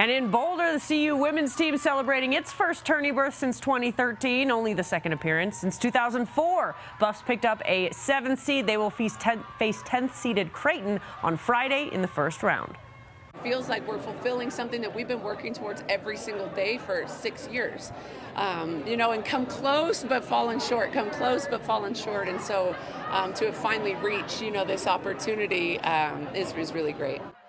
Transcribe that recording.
And in Boulder, the CU women's team celebrating its first tourney berth since 2013, only the second appearance since 2004. Buffs picked up a 7th seed. They will face 10th seeded Creighton on Friday in the first round. Feels like we're fulfilling something that we've been working towards every single day for 6 years. And come close but fallen short, come close but fallen short. And so to have finally reached, this opportunity is really great.